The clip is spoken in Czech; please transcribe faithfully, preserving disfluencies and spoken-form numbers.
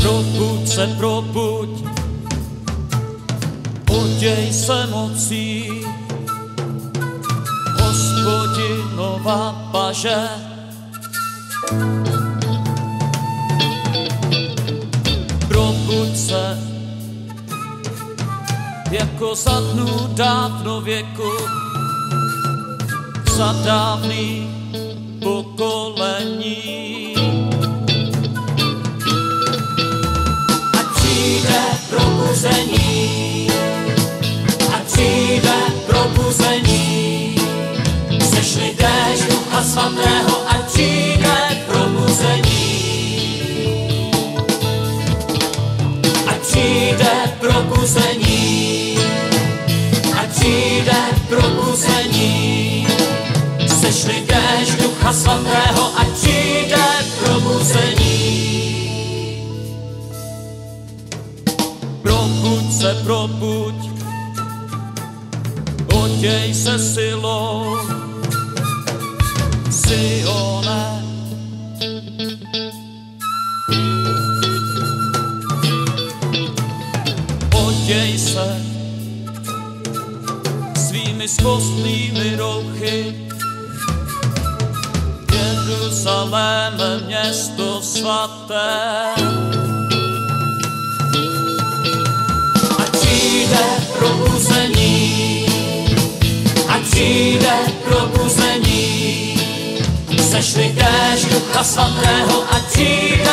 Probuď se, probuď, oděj se mocí, Hospodinova paže. Probuď se, jako za dnů dávno věku, za dávných pokolení. Ať přijde probuzení, ať přijde probuzení, sešli déšť Ducha Svatého, ať přijde probuzení. Ať přijde probuzení, ať přijde probuzení, sešli déšť Ducha Svatého, ať přijde probuzení. Probuď se, probuď, oděj se silou, Sione. Oděj se svými skvostnými rouchy, Jeruzalém, město svaté. Ať přijde probuzení, ať přijde probuzení, sešli déšť Ducha Svatého, ať přijde